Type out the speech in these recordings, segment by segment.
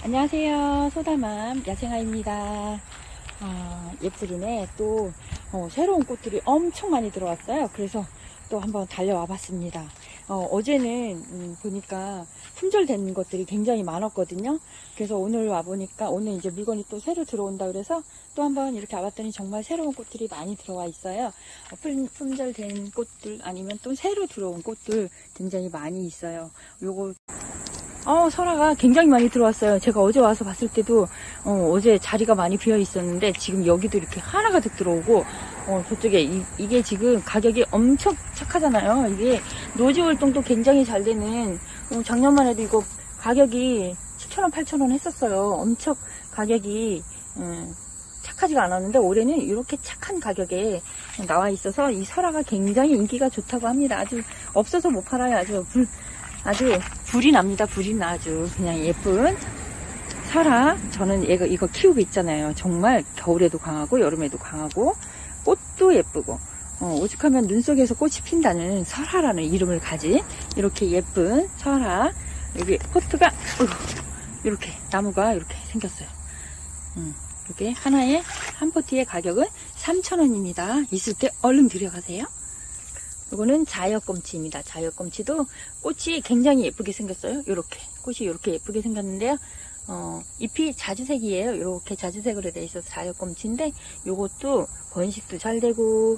안녕하세요. 소다맘 야생아입니다. 예쁘리네. 또 새로운 꽃들이 엄청 많이 들어왔어요. 그래서 또 한번 달려와 봤습니다. 어제는 보니까 품절된 것들이 굉장히 많았거든요. 그래서 오늘 와보니까 오늘 이제 물건이 또 새로 들어온다 그래서 또 한번 이렇게 와봤더니 정말 새로운 꽃들이 많이 들어와 있어요. 품절된 꽃들 아니면 또 새로 들어온 꽃들 굉장히 많이 있어요. 요거 설화가 굉장히 많이 들어왔어요. 제가 어제 와서 봤을 때도 어제 자리가 많이 비어 있었는데 지금 여기도 이렇게 하나 가득 들어오고 저쪽에 이게 지금 가격이 엄청 착하잖아요. 이게 노지 활동도 굉장히 잘 되는 작년만 해도 이거 가격이 7,000원 8,000원 했었어요. 엄청 가격이 착하지가 않았는데 올해는 이렇게 착한 가격에 나와 있어서 이 설화가 굉장히 인기가 좋다고 합니다. 아주 없어서 못 팔아요. 아주 불이 납니다. 불이 나. 아주 그냥 예쁜 설화. 저는 이거 키우고 있잖아요. 정말 겨울에도 강하고 여름에도 강하고 꽃도 예쁘고 오죽하면 눈 속에서 꽃이 핀다는 설화라는 이름을 가진 이렇게 예쁜 설화. 여기 포트가 이렇게 나무가 이렇게 생겼어요. 이렇게 하나에 한 포트의 가격은 3,000원입니다. 있을 때 얼른 들여가세요. 이거는 자여검치입니다. 자여검치도 꽃이 굉장히 예쁘게 생겼어요. 요렇게 꽃이 이렇게 예쁘게 생겼는데요. 잎이 자주색이에요. 이렇게 자주색으로 되어 있어서 자여검치인데 요것도 번식도 잘 되고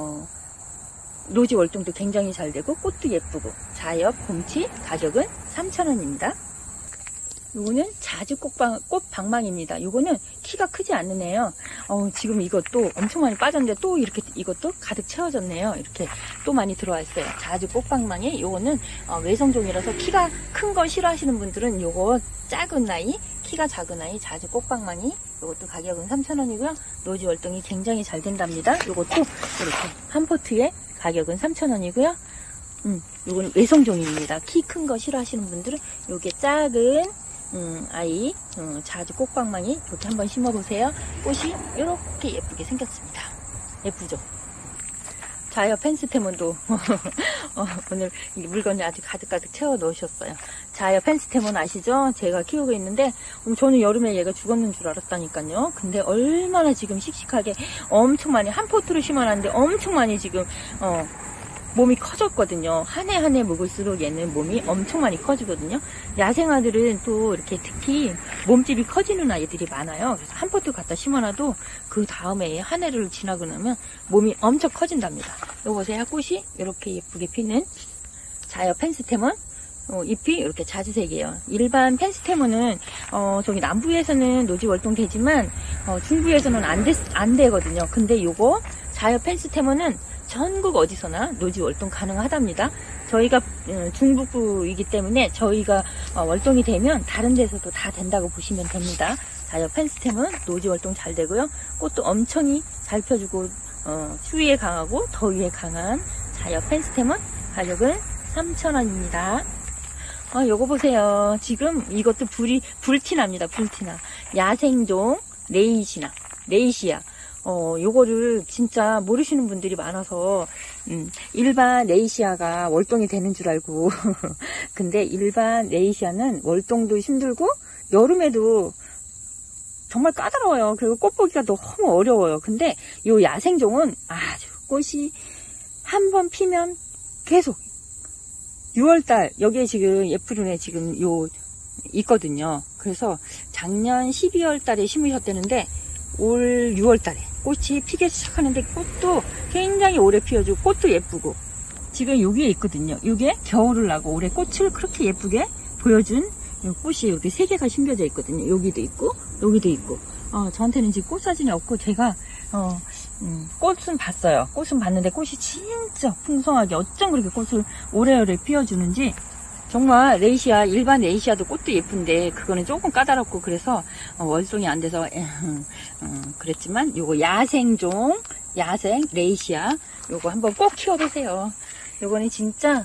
노지 월동도 굉장히 잘 되고 꽃도 예쁘고 자여검치 가격은 3,000원입니다. 요거는 자주 꽃방망입니다. 요거는 키가 크지 않는 애요. 지금 이것도 엄청 많이 빠졌는데 또 이렇게 이것도 가득 채워졌네요. 이렇게 또 많이 들어와 있어요. 자주 꽃방망이. 요거는 외성종이라서 키가 큰 거 싫어하시는 분들은 요거 작은 아이, 키가 작은 아이 자주 꽃방망이. 요것도 가격은 3,000원이고요. 노지 월동이 굉장히 잘 된답니다. 요것도 이렇게 한 포트에 가격은 3,000원이고요. 요거는 외성종입니다. 키 큰 거 싫어하시는 분들은 요게 작은 아이 자주 꽃방망이 이렇게 한번 심어보세요. 꽃이 이렇게 예쁘게 생겼습니다. 예쁘죠? 자여 펜스테몬도 오늘 물건을 아주 가득가득 채워 넣으셨어요. 자여 펜스테몬 아시죠? 제가 키우고 있는데 저는 여름에 얘가 죽었는 줄 알았다니까요. 근데 얼마나 지금 씩씩하게 엄청 많이 한 포트로 심어놨는데 엄청 많이 지금 몸이 커졌거든요. 한 해 한 해 먹을수록 얘는 몸이 엄청 많이 커지거든요. 야생아들은 또 이렇게 특히 몸집이 커지는 아이들이 많아요. 그래서 한 포트 갖다 심어놔도 그 다음에 한 해를 지나고 나면 몸이 엄청 커진답니다. 이거 보세요. 꽃이 이렇게 예쁘게 피는 자여 펜스테몬. 잎이 이렇게 자주색이에요. 일반 펜스테몬은 저기 남부에서는 노지 월동 되지만 중부에서는 안 되거든요. 근데 요거 자여 펜스테몬은 전국 어디서나 노지 월동 가능하답니다. 저희가 중북부이기 때문에 저희가 월동이 되면 다른 데서도 다 된다고 보시면 됩니다. 자여 펜스테몬 노지 월동 잘 되고요. 꽃도 엄청 잘 펴주고 추위에 강하고 더위에 강한 자여 펜스테몬 가격은 3,000원입니다. 요거 보세요. 지금 이것도 불티 납니다. 불티나. 야생종 레이시아. 요거를 진짜 모르시는 분들이 많아서 일반 레이시아가 월동이 되는 줄 알고 근데 일반 레이시아는 월동도 힘들고 여름에도 정말 까다로워요. 그리고 꽃 보기가 너무 어려워요. 근데 요 야생종은 아주 꽃이 한번 피면 계속 6월달 여기에 지금 예쁘르네 지금 요 있거든요. 그래서 작년 12월 달에 심으셨다는데 올 6월 달에 꽃이 피기 시작하는데 꽃도 굉장히 오래 피어주고 꽃도 예쁘고 지금 여기에 있거든요. 이게 겨울을 나고 올해 꽃을 그렇게 예쁘게 보여준 꽃이 이렇게 3개가 심겨져 있거든요. 여기도 있고 여기도 있고 저한테는 지금 꽃 사진이 없고 제가 꽃은 봤어요. 꽃은 봤는데 꽃이 진짜 풍성하게 어쩜 그렇게 꽃을 오래오래 피워주는지 정말 레이시아 일반 레이시아도 꽃도 예쁜데 그거는 조금 까다롭고 그래서 월동이 안 돼서 그랬지만 요거 야생 레이시아 요거 한번 꼭 키워보세요. 요거는 진짜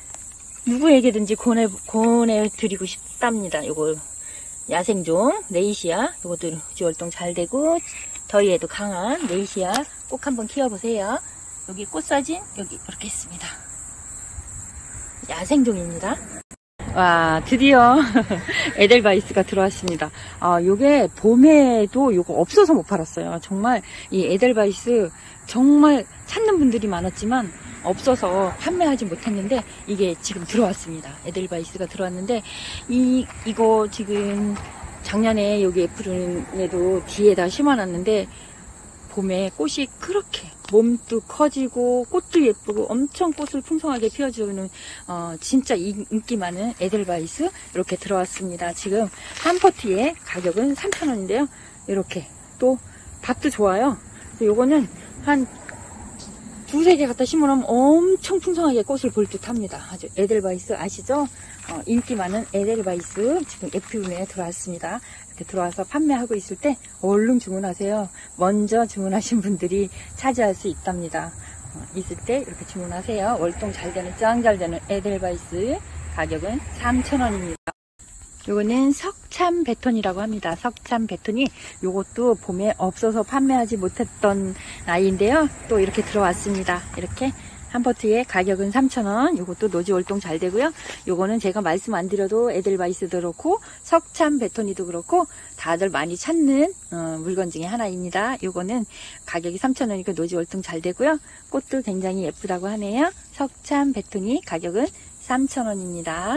누구에게든지 권해드리고 싶답니다. 요거 야생종 레이시아 요것도 월동 잘 되고 더위에도 강한 레이시아 꼭 한번 키워보세요. 여기 꽃사진 여기 이렇게 있습니다. 야생종입니다. 와, 드디어 에델바이스가 들어왔습니다. 요게 봄에도 요거 없어서 못 팔았어요. 정말 이 에델바이스 정말 찾는 분들이 많았지만 없어서 판매하지 못했는데 이게 지금 들어왔습니다. 에델바이스가 들어왔는데 이거 지금 작년에 여기 애플은에도 뒤에다 심어놨는데 봄에 꽃이 그렇게 몸도 커지고 꽃도 예쁘고 엄청 꽃을 풍성하게 피워주는 진짜 인기 많은 에델바이스 이렇게 들어왔습니다. 지금 한 포트에 가격은 3,000원인데요. 이렇게 또 밥도 좋아요. 요거는 한 두세 개 갖다 심으면 엄청 풍성하게 꽃을 볼 듯 합니다. 아주 에델바이스 아시죠? 인기 많은 에델바이스 지금 애플은에 들어왔습니다. 이렇게 들어와서 판매하고 있을 때 얼른 주문하세요. 먼저 주문하신 분들이 차지할 수 있답니다. 있을 때 이렇게 주문하세요. 월동 잘 되는 짱 잘 되는 에델바이스 가격은 3,000원입니다. 요거는 석참 베톤이라고 합니다. 석참 베톤이 요것도 봄에 없어서 판매하지 못했던 아이인데요. 또 이렇게 들어왔습니다. 이렇게 한 포트에 가격은 3,000원. 요것도 노지 월동 잘 되고요. 요거는 제가 말씀 안 드려도 에델바이스도 그렇고 석참 베톤이도 그렇고 다들 많이 찾는 물건 중에 하나입니다. 요거는 가격이 3,000원이고 노지 월동 잘 되고요. 꽃도 굉장히 예쁘다고 하네요. 석참 베톤이 가격은 3,000원입니다.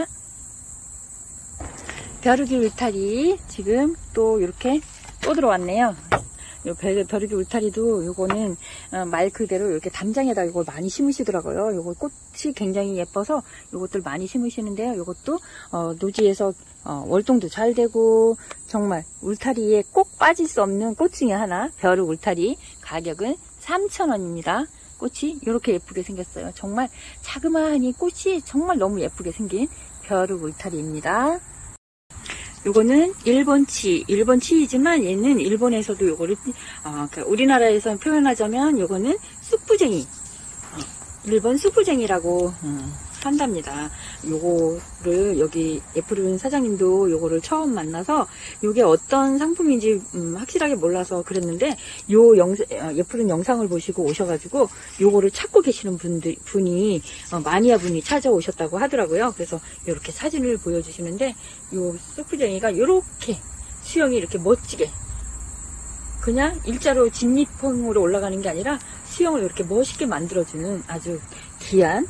벼룩이 울타리 지금 또 이렇게 또 들어왔네요. 요 벼룩이 울타리도 요거는 말 그대로 이렇게 담장에다 이걸 많이 심으시더라고요. 요거 꽃이 굉장히 예뻐서 요것들 많이 심으시는데요. 요것도 노지에서 월동도 잘 되고 정말 울타리에 꼭 빠질 수 없는 꽃 중에 하나 벼룩 울타리 가격은 3,000원입니다. 꽃이 이렇게 예쁘게 생겼어요. 정말 자그마하니 꽃이 정말 너무 예쁘게 생긴 벼룩 울타리입니다. 요거는 일본 치이지만 얘는 일본에서도 요거를 그러니까 우리나라에서 표현하자면 요거는 쑥부쟁이 일본 쑥부쟁이라고 한답니다. 요거를 여기 애플은 사장님도 요거를 처음 만나서 요게 어떤 상품인지 확실하게 몰라서 그랬는데 요 애플은 영상을 보시고 오셔가지고 요거를 찾고 계시는 분이 마니아 분이 찾아오셨다고 하더라고요. 그래서 이렇게 사진을 보여주시는데 요 쑥부쟁이가 요렇게 수영이 이렇게 멋지게 그냥 일자로 진입형으로 올라가는 게 아니라 수영을 이렇게 멋있게 만들어주는 아주 귀한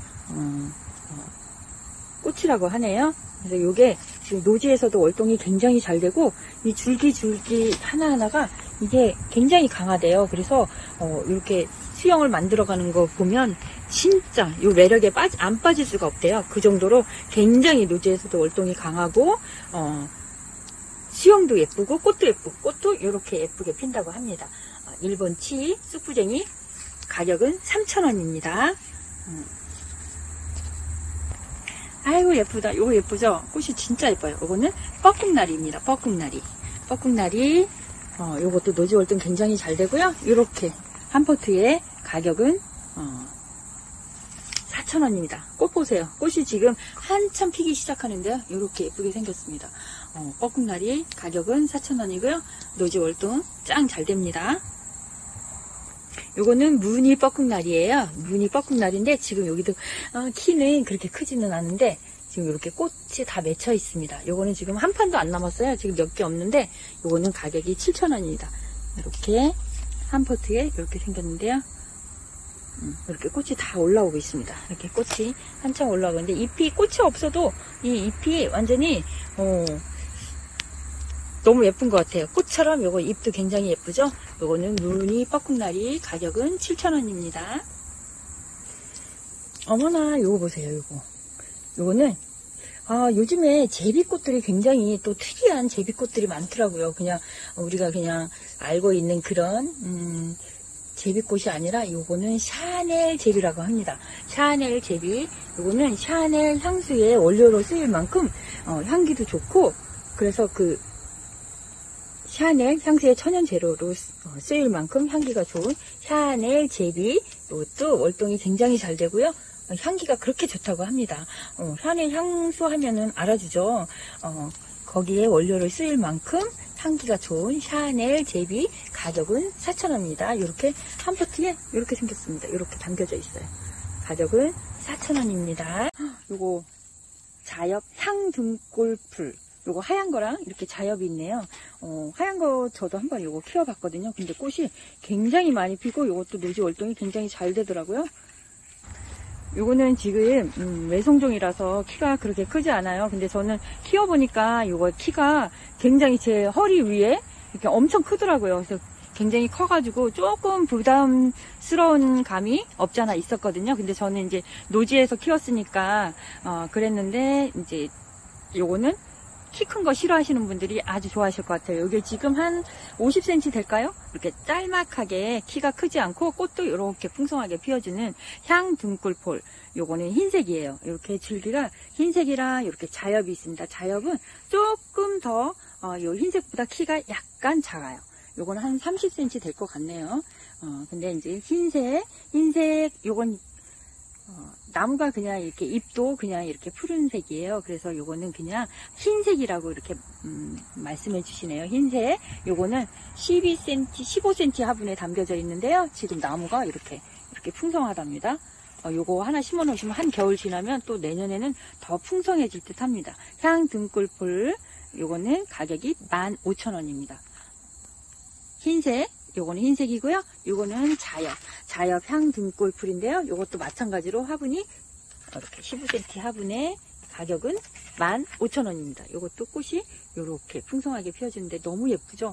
꽃이라고 하네요. 그래서 요게 지금 노지에서도 월동이 굉장히 잘 되고 이 줄기 하나하나가 이게 굉장히 강하대요. 그래서 이렇게 수영을 만들어가는 거 보면 진짜 요 매력에 안 빠질 수가 없대요. 그 정도로 굉장히 노지에서도 월동이 강하고 수영도 예쁘고 꽃도 예쁘고 꽃도 이렇게 예쁘게 핀다고 합니다. 일본 치 쑥부쟁이 가격은 3,000원입니다. 아이고 예쁘다. 요거 예쁘죠? 꽃이 진짜 예뻐요. 요거는 뻐꾹나리입니다. 뻐꾹나리 요것도 노지 월동 굉장히 잘 되고요. 요렇게 한 포트에 가격은 4,000원입니다. 꽃 보세요. 꽃이 지금 한참 피기 시작하는데요. 요렇게 예쁘게 생겼습니다. 뻐꾹나리 가격은 4,000원이고요. 노지 월동 짱 잘 됩니다. 요거는 무늬 뻐꾹나리예요. 무늬 뻐꾹나리인데 지금 여기도 키는 그렇게 크지는 않은데 지금 이렇게 꽃이 다 맺혀 있습니다. 요거는 지금 한 판도 안 남았어요. 지금 몇 개 없는데 요거는 가격이 7,000원입니다. 이렇게 한 포트에 이렇게 생겼는데요. 이렇게 꽃이 다 올라오고 있습니다. 이렇게 꽃이 한참 올라오고 있는데 꽃이 없어도 이 잎이 완전히 너무 예쁜 것 같아요. 꽃처럼 요거 잎도 굉장히 예쁘죠? 요거는 무늬 뻐꾹나리 가격은 7,000원입니다. 어머나 요거 보세요. 요거는 요즘에 제비꽃들이 굉장히 또 특이한 제비꽃들이 많더라고요. 그냥 우리가 그냥 알고 있는 그런 제비꽃이 아니라 요거는 샤넬 제비라고 합니다. 샤넬 제비 요거는 샤넬 향수의 원료로 쓰일 만큼 향기도 좋고 그래서 그 샤넬 향수의 천연 재료로 쓰일 만큼 향기가 좋은 샤넬 제비 이것도 월동이 굉장히 잘 되고요. 향기가 그렇게 좋다고 합니다. 샤넬 향수 하면은 알아주죠. 거기에 원료를 쓰일 만큼 향기가 좋은 샤넬 제비 가격은 4,000원입니다. 이렇게 한 포트에 이렇게 생겼습니다. 이렇게 담겨져 있어요. 가격은 4,000원입니다. 요거 자엽 향등골풀. 요거 하얀 거랑 이렇게 자엽이 있네요. 하얀 거 저도 한번 요거 키워봤거든요. 근데 꽃이 굉장히 많이 피고 요것도 노지 월동이 굉장히 잘 되더라고요. 요거는 지금 외성종이라서 키가 그렇게 크지 않아요. 근데 저는 키워보니까 요거 키가 굉장히 제 허리 위에 이렇게 엄청 크더라고요. 그래서 굉장히 커가지고 조금 부담스러운 감이 없지 않아 있었거든요. 근데 저는 이제 노지에서 키웠으니까 그랬는데 이제 요거는 키 큰 거 싫어하시는 분들이 아주 좋아하실 것 같아요. 이게 지금 한 50cm 될까요? 이렇게 짤막하게 키가 크지 않고 꽃도 이렇게 풍성하게 피워주는 향등골폴. 요거는 흰색이에요. 이렇게 줄기가 흰색이라 이렇게 자엽이 있습니다. 자엽은 조금 더 요 흰색보다 키가 약간 작아요. 요거는 한 30cm 될 것 같네요. 근데 이제 흰색 요건 나무가 그냥 이렇게 잎도 그냥 이렇게 푸른색이에요. 그래서 요거는 그냥 흰색이라고 이렇게 말씀해 주시네요. 흰색. 요거는 12cm, 15cm 화분에 담겨져 있는데요. 지금 나무가 이렇게 풍성하답니다. 요거 하나 심어 놓으시면 한 겨울 지나면 또 내년에는 더 풍성해질 듯 합니다. 향등골풀. 요거는 가격이 15,000원입니다. 흰색. 요거는 흰색이고요. 요거는 자엽 향등골풀인데요. 요것도 마찬가지로 화분이 이렇게 15cm 화분에 가격은 15,000원입니다. 요것도 꽃이 요렇게 풍성하게 피어지는데 너무 예쁘죠?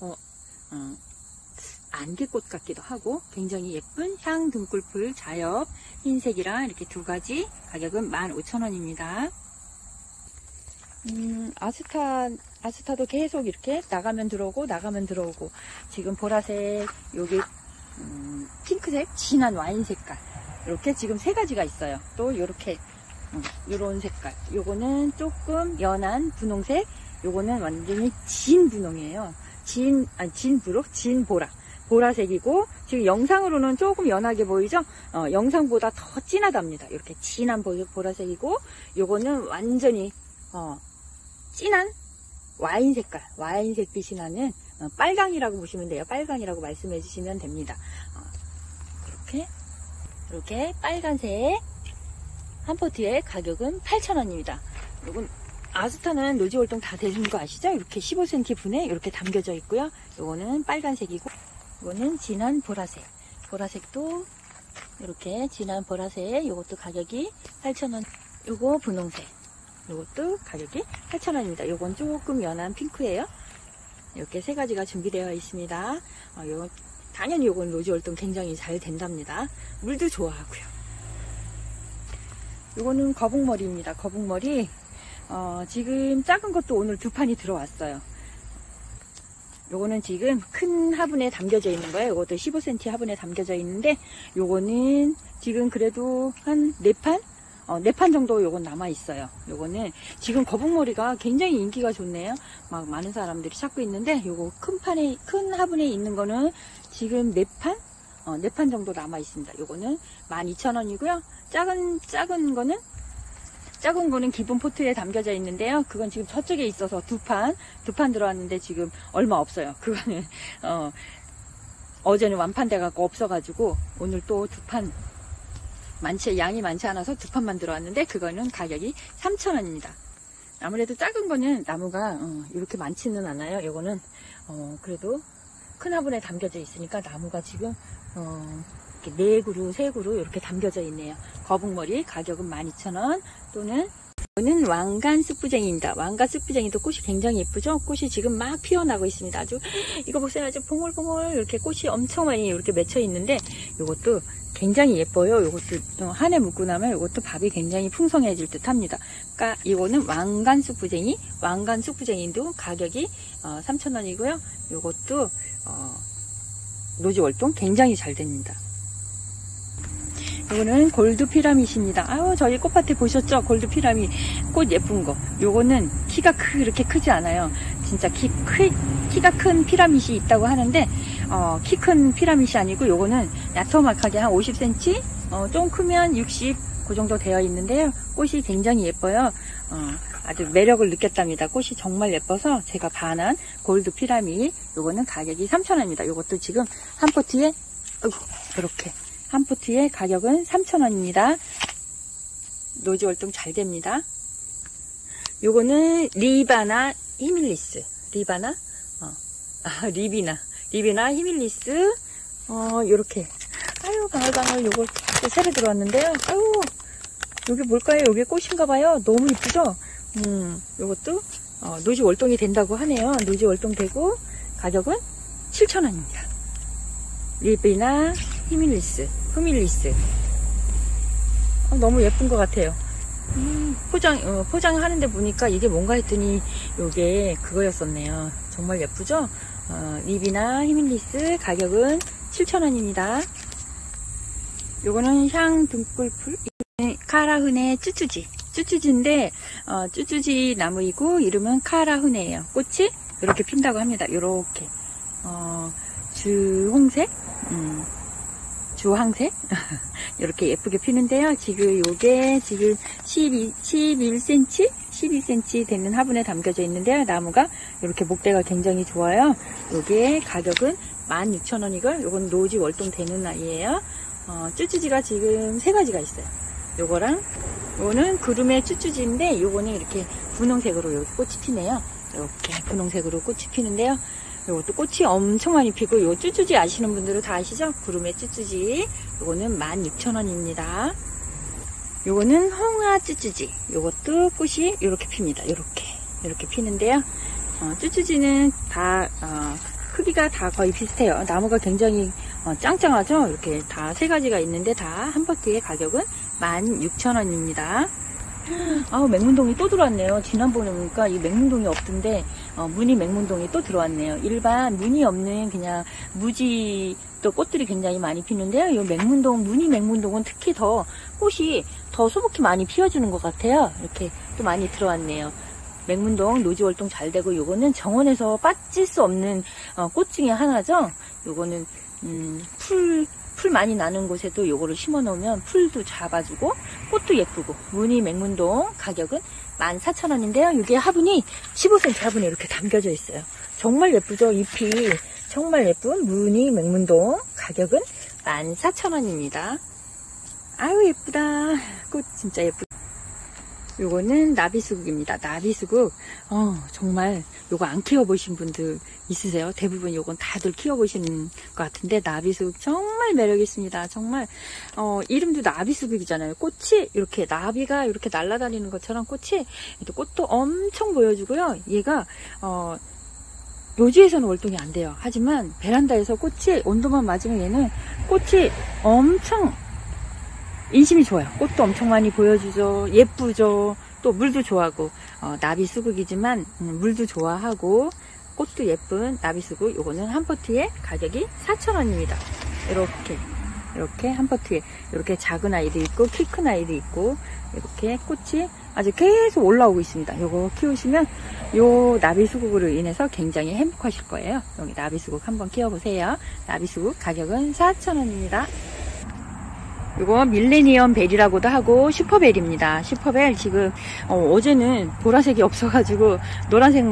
안개꽃 같기도 하고 굉장히 예쁜 향등골풀 자엽 흰색이랑 이렇게 두 가지 가격은 15,000원입니다. 아스타도 계속 이렇게 나가면 들어오고 지금 보라색, 여기 핑크색, 진한 와인 색깔 이렇게 지금 세 가지가 있어요. 또 요렇게 요런 색깔, 요거는 조금 연한 분홍색, 요거는 완전히 진 분홍이에요. 진 보라 보라색이고 지금 영상으로는 조금 연하게 보이죠? 영상보다 더 진하답니다. 이렇게 진한 보라색이고 요거는 완전히 진한 와인 색깔, 와인색 빛이 나는 빨강이라고 보시면 돼요. 빨강이라고 말씀해 주시면 됩니다. 이렇게 빨간색 한 포트의 가격은 8,000원입니다. 요건 아스타는 노지 월동 다 되는 거 아시죠? 이렇게 15cm 분에 이렇게 담겨져 있고요. 요거는 빨간색이고, 요거는 진한 보라색. 보라색도 이렇게 진한 보라색. 요것도 가격이 8,000원. 요거 분홍색. 요것도 가격이 8,000원입니다. 요건 조금 연한 핑크예요. 이렇게 세 가지가 준비되어 있습니다. 당연히 요건 노지 월동 굉장히 잘 된답니다. 물도 좋아하고요. 요거는 거북머리입니다. 거북머리. 지금 작은 것도 오늘 두 판이 들어왔어요. 요거는 지금 큰 화분에 담겨져 있는 거예요. 요것도 15cm 화분에 담겨져 있는데, 요거는 지금 그래도 한 4판? 4판 정도 요건 남아있어요. 요거는 지금 거북머리가 굉장히 인기가 좋네요. 막 많은 사람들이 찾고 있는데, 요거 큰 화분에 있는 거는 지금 4판? 4판 정도 남아있습니다. 요거는 12,000원이고요. 작은 거는 기본 포트에 담겨져 있는데요. 그건 지금 저쪽에 있어서 두 판 들어왔는데 지금 얼마 없어요. 그거는, 어제는 완판돼 갖고 없어가지고, 오늘 또 두 판, 양이 많지 않아서 두 판만 들어왔는데, 그거는 가격이 3,000원입니다. 아무래도 작은 거는 나무가, 이렇게 많지는 않아요. 요거는, 그래도 큰 화분에 담겨져 있으니까 나무가 지금, 이렇게 4그루, 3그루 이렇게 담겨져 있네요. 거북머리 가격은 12,000원 또는 이거는 왕관 쑥부쟁이입니다. 왕관 쑥부쟁이도 꽃이 굉장히 예쁘죠? 꽃이 지금 막 피어나고 있습니다. 아주 이거 보세요. 아주 봉글봉글 이렇게 꽃이 엄청 많이 이렇게 맺혀 있는데 이것도 굉장히 예뻐요. 이것도 한 해 묵고 나면 이것도 밥이 굉장히 풍성해질 듯 합니다. 그러니까 이거는 왕관 쑥부쟁이, 왕관 쑥부쟁이도 가격이 3,000원이고요. 이것도 노지 월동 굉장히 잘 됩니다. 요거는 골드 피라밋입니다. 아유, 저희 꽃밭에 보셨죠? 골드 피라밋 꽃 예쁜 거. 요거는 키가 그렇게 크지 않아요. 진짜 키가 큰 피라밋이 있다고 하는데, 키 큰 피라밋이 아니고 요거는 야토막하게 한 50cm? 좀 크면 60, 그 정도 되어 있는데요. 꽃이 굉장히 예뻐요. 아주 매력을 느꼈답니다. 꽃이 정말 예뻐서 제가 반한 골드 피라밋. 요거는 가격이 3,000원입니다. 요것도 지금 한 포트에, 이렇게. 한 포트의 가격은 3,000원입니다. 노지 월동 잘 됩니다. 요거는 리바나 히밀리스. 리바나? 리비나 히밀리스. 요렇게. 아유, 방울방울 요거 또 새로 들어왔는데요. 아유, 요게 뭘까요? 요게 꽃인가봐요. 너무 이쁘죠? 요것도, 노지 월동이 된다고 하네요. 노지 월동 되고, 가격은 7,000원입니다. 리비나 히밀리스. 너무 예쁜 것 같아요. 포장하는데 보니까 이게 뭔가 했더니 요게 그거였었네요. 정말 예쁘죠? 리비나 히밀리스 가격은 7,000원입니다. 요거는 향 등불풀 카라흐네 쭈쭈지인데 쭈쭈지 나무이고 이름은 카라흐네예요. 꽃이 이렇게 핀다고 합니다. 요렇게 주황색 이렇게 예쁘게 피는데요. 지금 요게 지금 12cm 되는 화분에 담겨져 있는데요. 나무가 이렇게 목대가 굉장히 좋아요. 요게 가격은 16,000원이고 요건 노지 월동 되는 아이예요. 쭈쭈지가 지금 3가지가 있어요. 요거는 구름의 쭈쭈지인데 요거는 이렇게 분홍색으로 여기 꽃이 피네요. 이렇게 분홍색으로 꽃이 피는데요. 요것도 꽃이 엄청 많이 피고, 요 쭈쭈지 아시는 분들은 다 아시죠? 구름의 쭈쭈지. 요거는 16,000원입니다. 요거는 홍화 쭈쭈지. 요것도 꽃이 이렇게 핍니다. 이렇게 피는데요. 쭈쭈지는 다, 크기가 다 거의 비슷해요. 나무가 굉장히 짱짱하죠? 이렇게 다 3가지가 있는데 다 한 포트의 가격은 16,000원입니다. 맹문동이 또 들어왔네요. 지난번에 보니까 이 맹문동이 없던데 무늬 맹문동이 또 들어왔네요. 일반 무늬 없는 그냥 무지 또 꽃들이 굉장히 많이 피는데요. 이 무늬 맹문동은 특히 더 꽃이 더 수북히 많이 피워주는 것 같아요. 이렇게 또 많이 들어왔네요. 맹문동 노지월동 잘 되고, 요거는 정원에서 빠질 수 없는 꽃 중에 하나죠. 요거는 풀 많이 나는 곳에도 요거를 심어 놓으면 풀도 잡아주고 꽃도 예쁘고, 무늬 맹문동 가격은 14,000원인데요. 이게 화분이 15cm 화분에 이렇게 담겨져 있어요. 정말 예쁘죠? 잎이 정말 예쁜 무늬 맹문동 가격은 14,000원입니다. 아유 예쁘다. 꽃 진짜 예쁘다. 요거는 나비수국입니다. 나비수국. 정말 요거 안 키워보신 분들 있으세요? 대부분 요건 다들 키워보시는 것 같은데, 나비수국 정말 매력 있습니다. 정말 이름도 나비수국이잖아요. 꽃이 이렇게 나비가 이렇게 날아다니는 것처럼 꽃도 엄청 보여주고요. 얘가 노지에서는 월동이 안 돼요. 하지만 베란다에서 꽃이 온도만 맞으면 얘는 꽃이 엄청 인심이 좋아요. 꽃도 엄청 많이 보여주죠. 예쁘죠. 또 물도 좋아하고, 나비수국이지만 물도 좋아하고 꽃도 예쁜 나비수국. 요거는 한 포트에 가격이 4,000원입니다. 이렇게 한 포트에 이렇게 작은 아이도 있고 키 큰 아이도 있고, 이렇게 꽃이 아주 계속 올라오고 있습니다. 요거 키우시면 요 나비수국으로 인해서 굉장히 행복하실 거예요. 여기 나비수국 한번 키워보세요. 나비수국 가격은 4,000원입니다. 이거 밀레니엄 벨이라고도 하고 슈퍼벨입니다. 슈퍼벨 지금 어제는 보라색이 없어가지고 노란색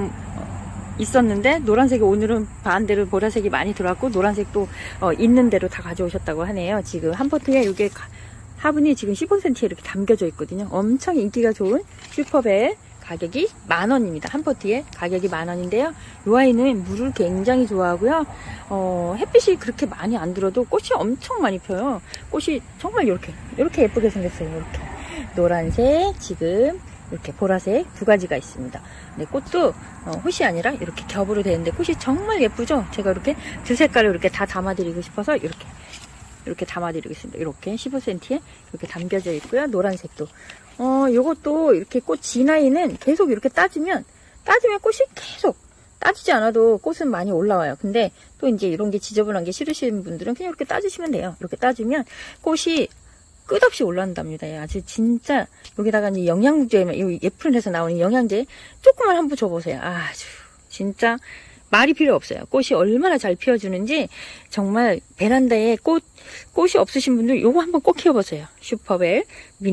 있었는데, 노란색이 오늘은 반대로 보라색이 많이 들어왔고, 노란색도 있는 대로 다 가져오셨다고 하네요. 지금 한 포트에 이게 화분이 지금 15cm에 이렇게 담겨져 있거든요. 엄청 인기가 좋은 슈퍼벨 가격이 10,000원입니다. 한 포트에 가격이 10,000원인데요. 이 아이는 물을 굉장히 좋아하고요. 햇빛이 그렇게 많이 안 들어도 꽃이 엄청 많이 펴요. 꽃이 정말 이렇게 예쁘게 생겼어요. 이렇게 노란색, 지금 이렇게 보라색 2가지가 있습니다. 네, 꽃도 홀이 아니라 이렇게 겹으로 되는데 꽃이 정말 예쁘죠. 제가 이렇게 2색깔을 이렇게 다 담아드리고 싶어서 이렇게 담아드리겠습니다. 이렇게 15cm에 이렇게 담겨져 있고요. 노란색도. 요것도 이렇게 꽃 진아이는 계속 이렇게 따주면 꽃이 계속, 따주지 않아도 꽃은 많이 올라와요. 근데 또 이제 이런 게 지저분한 게 싫으신 분들은 그냥 이렇게 따주시면 돼요. 이렇게 따주면 꽃이 끝없이 올라온답니다. 아주 진짜, 여기다가 이제 영양제, 예프린에서 나오는 영양제 조금만 한번 줘보세요. 아주 진짜 말이 필요 없어요. 꽃이 얼마나 잘 피워주는지. 정말 베란다에 꽃이 없으신 분들 요거 한번 꼭 키워보세요. 슈퍼벨,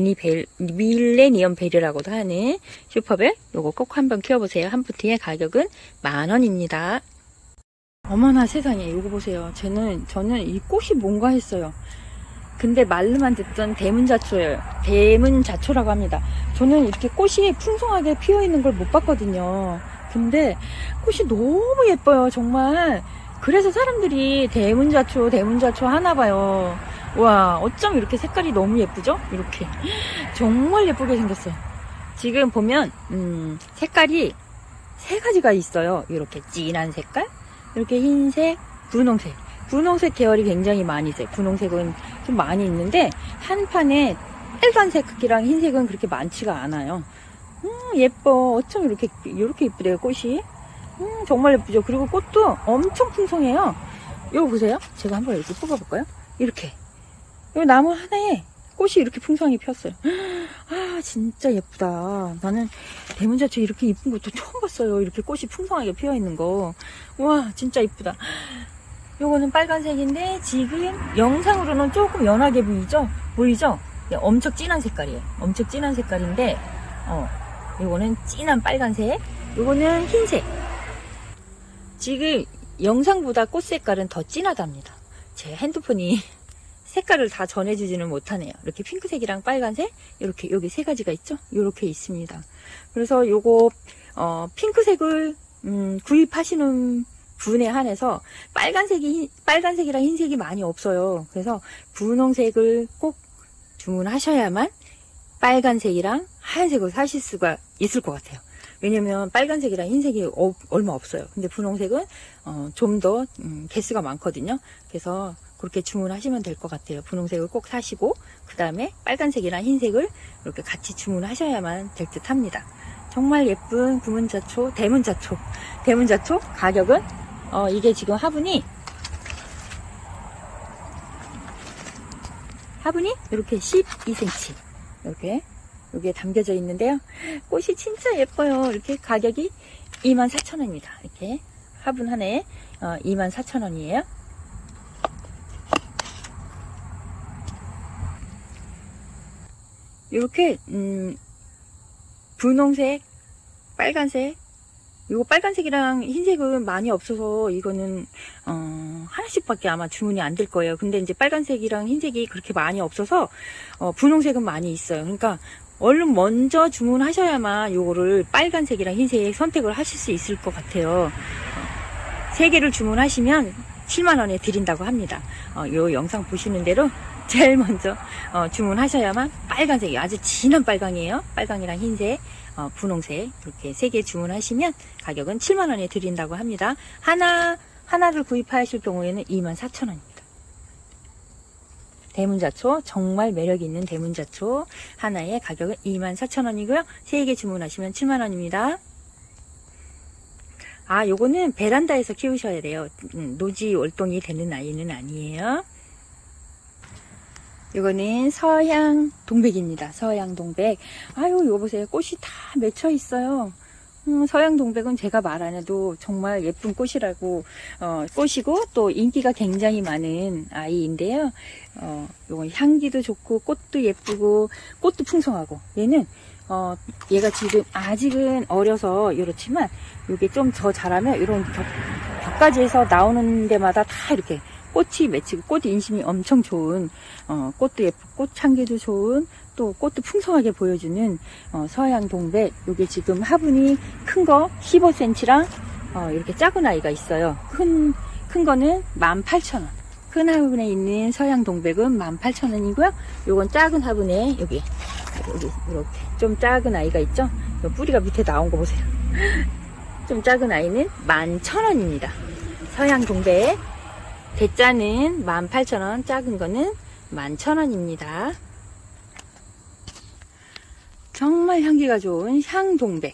밀레니엄 벨이라고도 하는 슈퍼벨, 요거 꼭 한번 키워보세요. 한 포트의 가격은 10,000원입니다. 어머나 세상에, 요거 보세요. 저는 이 꽃이 뭔가 했어요. 근데 말로만 듣던 대문자초예요. 대문자초라고 합니다. 저는 이렇게 꽃이 풍성하게 피어 있는 걸 못 봤거든요. 근데 꽃이 너무 예뻐요, 정말. 그래서 사람들이 대문자초 하나 봐요. 와, 어쩜 이렇게 색깔이 너무 예쁘죠? 이렇게 정말 예쁘게 생겼어요. 지금 보면 색깔이 세 가지가 있어요. 이렇게 진한 색깔, 이렇게 흰색, 분홍색. 분홍색 계열이 굉장히 많이 있어요. 분홍색은 좀 많이 있는데 한 판에 빨간색이랑 흰색은 그렇게 많지가 않아요. 예뻐. 어쩜 이렇게 예쁘대요, 꽃이. 정말 예쁘죠. 그리고 꽃도 엄청 풍성해요. 이거 보세요. 제가 한번 이렇게 뽑아볼까요? 이렇게. 이 나무 하나에 꽃이 이렇게 풍성하게 폈어요. 아, 진짜 예쁘다. 나는 대문자초 이렇게 예쁜 것도 처음 봤어요. 이렇게 꽃이 풍성하게 피어 있는 거. 와, 진짜 예쁘다. 요거는 빨간색인데 지금 영상으로는 조금 연하게 보이죠? 엄청 진한 색깔이에요. 엄청 진한 색깔인데 요거는 진한 빨간색, 요거는 흰색. 지금 영상보다 꽃 색깔은 더 진하답니다. 제 핸드폰이 색깔을 다 전해주지는 못하네요. 이렇게 핑크색이랑 빨간색, 이렇게 여기 세 가지가 있죠? 이렇게 있습니다. 그래서 요거 핑크색을 구입하시는 분에 한해서 빨간색이랑 흰색이 많이 없어요. 그래서 분홍색을 꼭 주문하셔야만 빨간색이랑 하얀색을 사실 수가 있을 것 같아요. 왜냐면 빨간색이랑 흰색이 얼마 없어요. 근데 분홍색은 좀 더 개수가 많거든요. 그래서 그렇게 주문하시면 될 것 같아요. 분홍색을 꼭 사시고 그 다음에 빨간색이랑 흰색을 이렇게 같이 주문하셔야만 될 듯 합니다. 정말 예쁜 구문자초, 대문자초 가격은 이게 지금 화분이 이렇게 12cm 이렇게 여기에 담겨져 있는데요. 꽃이 진짜 예뻐요. 이렇게 가격이 24,000원입니다. 이렇게 화분 하나에 24,000원이에요. 이렇게 분홍색, 빨간색, 이거 빨간색이랑 흰색은 많이 없어서 이거는 하나씩밖에 아마 주문이 안 될 거예요. 근데 이제 빨간색이랑 흰색이 그렇게 많이 없어서 분홍색은 많이 있어요. 그러니까 얼른 먼저 주문하셔야만 요거를 빨간색이랑 흰색 선택을 하실 수 있을 것 같아요. 3개를 주문하시면 7만원에 드린다고 합니다. 요 영상 보시는 대로 제일 먼저 주문하셔야만 빨간색이 아주 진한 빨강이에요. 빨강이랑 흰색, 분홍색 이렇게 3개 주문하시면 가격은 7만원에 드린다고 합니다. 하나를 구입하실 경우에는 24,000원입니다. 대문자초, 정말 매력있는 대문자초 하나의 가격은 24,000원이고요. 3개 주문하시면 7만원입니다. 아, 요거는 베란다에서 키우셔야 돼요. 노지 월동이 되는 아이는 아니에요. 이거는 서양 동백입니다. 서양 동백. 아유, 이거 보세요. 꽃이 다 맺혀 있어요. 서양 동백은 제가 말 안 해도 정말 예쁜 꽃이라고, 꽃이고 또 인기가 굉장히 많은 아이인데요. 이건 향기도 좋고 꽃도 예쁘고 꽃도 풍성하고 얘는 얘가 지금 아직은 어려서 이렇지만 이게 좀 더 자라면 이런 벽가지에서 나오는 데마다 다 이렇게 꽃이 맺히고 꽃 인심이 엄청 좋은 꽃도 예쁘고 꽃 향기도 좋은 또 꽃도 풍성하게 보여주는 서양 동백. 요게 지금 화분이 큰 거 15cm랑 이렇게 작은 아이가 있어요. 큰 거는 18,000원. 큰 화분에 있는 서양 동백은 18,000원이고요. 요건 작은 화분에 여기 이렇게 좀 작은 아이가 있죠. 요 뿌리가 밑에 나온 거 보세요. 좀 작은 아이는 11,000원입니다. 서양 동백. 대자는 18,000원, 작은 거는 11,000원입니다. 정말 향기가 좋은 향동백.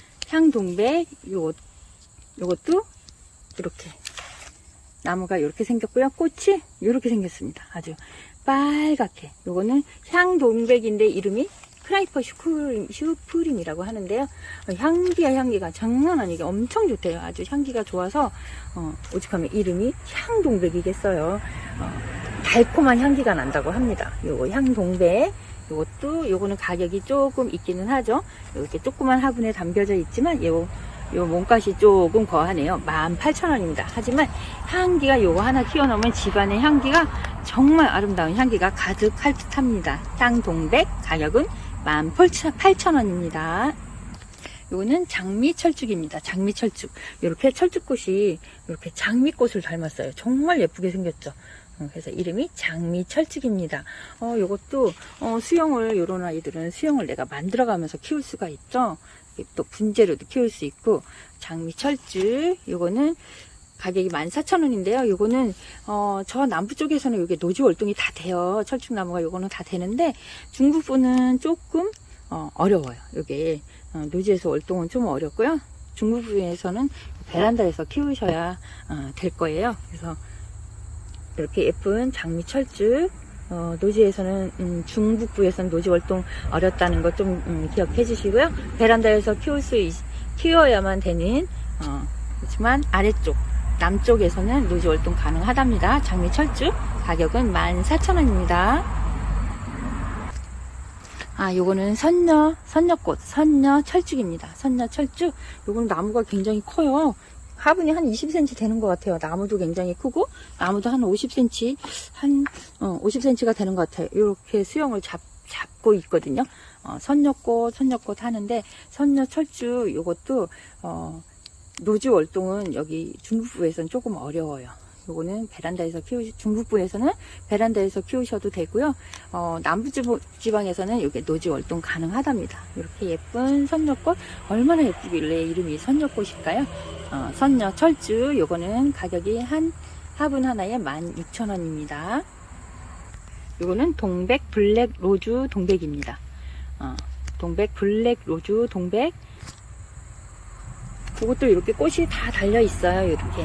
요것도 이렇게 나무가 이렇게 생겼고요. 꽃이 이렇게 생겼습니다. 아주 빨갛게. 요거는 향동백인데 이름이 크라이퍼 슈프림이라고 하는데요. 향기가 장난 아니게 엄청 좋대요. 아주 향기가 좋아서 오죽하면 이름이 향동백이겠어요. 달콤한 향기가 난다고 합니다. 요거 향동백. 요거는 가격이 조금 있기는 하죠. 이렇게 조그만 화분에 담겨져 있지만 요 요 몸값이 조금 거하네요. 18,000원입니다. 하지만 향기가 요거 하나 키워놓으면 집안의 향기가 정말 아름다운 향기가 가득할 듯합니다. 땅동백 가격은 18,000원입니다. 요거는 장미철쭉입니다. 장미철쭉. 이렇게 철쭉꽃이 이렇게 장미꽃을 닮았어요. 정말 예쁘게 생겼죠. 그래서 이름이 장미철쭉입니다. 요것도 수영을, 요런 아이들은 수영을 내가 만들어가면서 키울 수가 있죠. 또 분재로도 키울 수 있고, 장미철쭉 요거는 가격이 14,000원인데요. 요거는 저 남부 쪽에서는 요게 노지 월동이 다 돼요. 철쭉나무가 요거는 다 되는데 중북부는 조금 어려워요. 요게 노지에서 월동은 좀 어렵고요. 중북부에서는 베란다에서 키우셔야 될 거예요. 그래서 이렇게 예쁜 장미철쭉, 노지에서는 중북부에서는 노지 월동 어렵다는 거 좀 기억해 주시고요. 베란다에서 키워야만 되는 그렇지만 아래쪽 남쪽에서는 노지 월동 가능하답니다. 장미철쭉 가격은 14,000원입니다. 요거는 선녀꽃, 선녀철쭉입니다. 선녀철쭉. 요거는 나무가 굉장히 커요. 화분이 한 20cm 되는 것 같아요. 나무도 굉장히 크고, 나무도 한 50cm, 50cm가 되는 것 같아요. 이렇게 수영을 잡고 있거든요. 선녀꽃 하는데, 선녀철쭉, 요것도, 노지 월동은 여기 중북부에서는 조금 어려워요. 요거는 중북부에서는 베란다에서 키우셔도 되고요. 남부지방에서는 이게 노지 월동 가능하답니다. 이렇게 예쁜 선녀꽃, 얼마나 예쁘길래 이름이 선녀꽃일까요? 선녀철쭉, 요거는 가격이 화분 하나에 16,000원입니다. 요거는 동백 블랙 로즈 동백입니다. 동백 블랙 로즈 동백. 그것도 이렇게 꽃이 다 달려 있어요. 이렇게.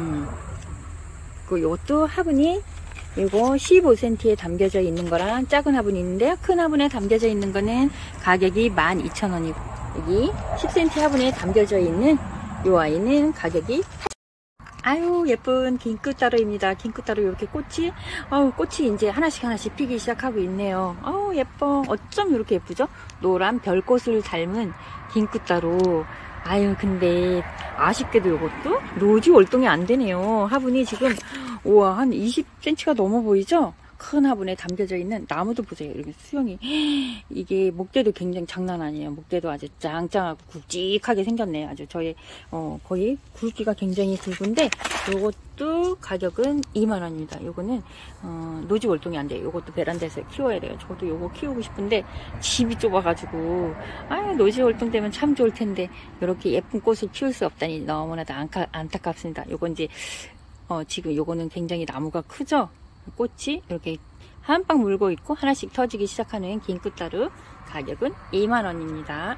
요것도 화분이 요거 15cm에 담겨져 있는 거랑 작은 화분이 있는데요. 큰 화분에 담겨져 있는 거는 가격이 12,000원이고, 여기 10cm 화분에 담겨져 있는 요 아이는 가격이 아유 예쁜 긴끝따로입니다. 긴끝따로 이렇게 꽃이 이제 하나씩 피기 시작하고 있네요. 예뻐. 어쩜 이렇게 예쁘죠? 노란 별꽃을 닮은 긴끝따로. 근데 아쉽게도 이것도 노지 월동이 안 되네요. 화분이 지금 우와 한 20cm가 넘어 보이죠? 큰 화분에 담겨져 있는 나무도 보세요. 이렇게 수영이, 이게 목대도 굉장히 장난 아니에요. 목대도 아주 짱짱하고 굵직하게 생겼네요. 아주 저의 거의 굵기가 굉장히 굵은데, 요것도 가격은 2만원입니다. 요거는 노지 월동이 안 돼요. 요것도 베란다에서 키워야 돼요. 저도 요거 키우고 싶은데 집이 좁아가지고 노지 월동 되면 참 좋을 텐데 이렇게 예쁜 꽃을 키울 수 없다니 너무나도 안타깝습니다. 요건 이제 지금 요거는 굉장히 나무가 크죠? 꽃이 이렇게 한 방 물고 있고 하나씩 터지기 시작하는 긴끝따루. 가격은 2만원입니다.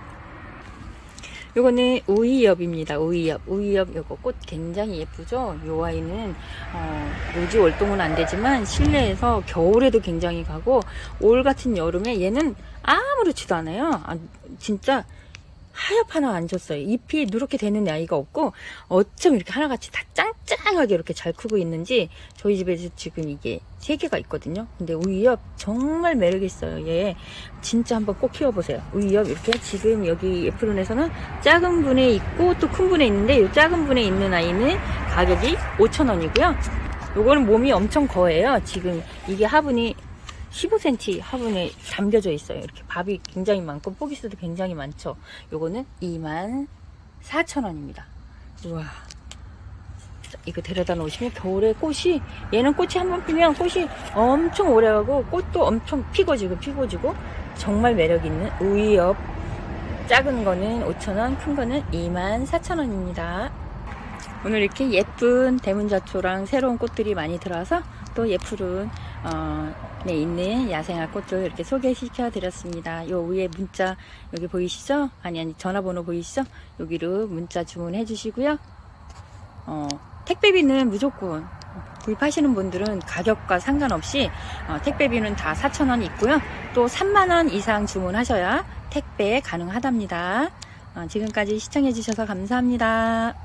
요거는 우이엽입니다. 우이엽 요거 꽃 굉장히 예쁘죠? 요 아이는 노지 월동은 안 되지만 실내에서 겨울에도 굉장히 가고, 올 같은 여름에 얘는 아무렇지도 않아요. 진짜 하엽 하나 안 줬어요. 잎이 누렇게 되는 아이가 없고, 어쩜 이렇게 하나같이 다 짱짱하게 이렇게 잘 크고 있는지. 저희 집에서 지금 이게 3개가 있거든요. 근데 우이엽 정말 매력있어요. 얘 진짜 한번 꼭 키워보세요. 우이엽 이렇게 지금 여기 예프론에서는 작은 분에 있고 또 큰 분에 있는데, 이 작은 분에 있는 아이는 가격이 5,000원이고요 요거는 몸이 엄청 거해요. 지금 이게 화분이 15cm 화분에 담겨져 있어요. 이렇게 밥이 굉장히 많고 포기수도 굉장히 많죠. 요거는 24,000원입니다. 우와, 이거 데려다 놓으시면 겨울에 얘는 꽃이 한번 피면 꽃이 엄청 오래가고 꽃도 엄청 피고지고 정말 매력있는 우이엽. 작은 거는 5,000원, 큰 거는 24,000원입니다. 오늘 이렇게 예쁜 대문자초랑 새로운 꽃들이 많이 들어와서 또 예쁘른 있는 야생화 꽃들 이렇게 소개시켜 드렸습니다. 요 위에 문자 여기 보이시죠? 아니 전화번호 보이시죠? 여기로 문자 주문해 주시고요. 택배비는 무조건 구입하시는 분들은 가격과 상관없이 택배비는 다 4,000원 있고요. 또 3만원 이상 주문하셔야 택배 가능하답니다. 지금까지 시청해 주셔서 감사합니다.